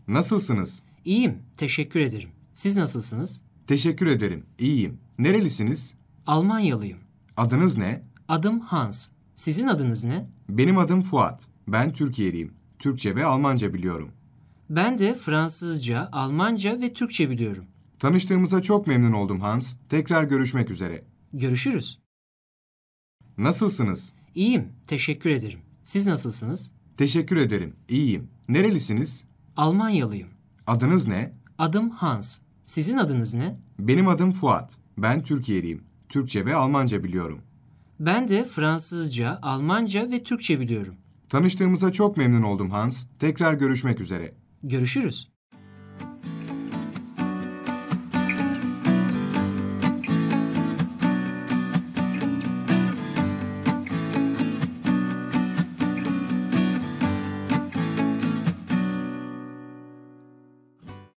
Nasılsınız? İyiyim, teşekkür ederim. Siz nasılsınız? Teşekkür ederim. İyiyim. Nerelisiniz? Almanyalıyım. Adınız ne? Adım Hans. Sizin adınız ne? Benim adım Fuat. Ben Türkiye'liyim. Türkçe ve Almanca biliyorum. Ben de Fransızca, Almanca ve Türkçe biliyorum. Tanıştığımıza çok memnun oldum Hans. Tekrar görüşmek üzere. Görüşürüz. Nasılsınız? İyiyim, teşekkür ederim. Siz nasılsınız? Teşekkür ederim. İyiyim. Nerelisiniz? Almanyalıyım. Adınız ne? Adım Hans. Sizin adınız ne? Benim adım Fuat. Ben Türkiye'liyim. Türkçe ve Almanca biliyorum. Ben de Fransızca, Almanca ve Türkçe biliyorum. Tanıştığımıza çok memnun oldum Hans. Tekrar görüşmek üzere. Görüşürüz.